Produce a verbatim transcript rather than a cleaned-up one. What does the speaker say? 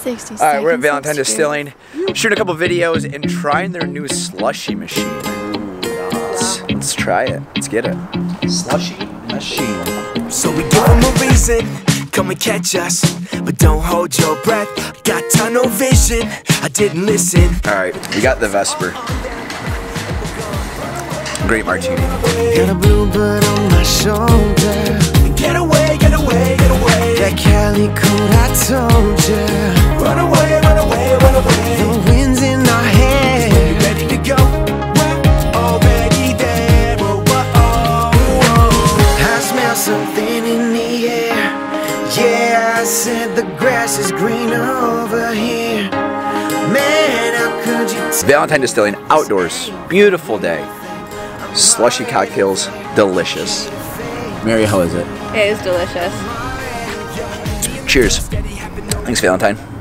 sixty All right, we're at seconds Valentine of Skroove. Distilling, shooting a couple videos and trying their new slushy machine. Let's, let's try it. Let's get it. Slushy machine. So we give them a reason, come and catch us, but don't hold your breath. Got tunnel vision, I didn't listen. All right, we got the Vesper. Great martini. Got a bluebird on my shoulder. Get away, get away, get away. That Cali coat I told ya. Run away, run away, run away. The wind's in our hair. You ready to go? We're already there. Oh, oh, oh. I smell something in the air. Yeah, I said the grass is greener over here. Man, how could you It's Valentine Distilling, outdoors, beautiful day. Slushy cocktails, delicious. Mary, how is it? It is delicious. Cheers. Thanks, Valentine.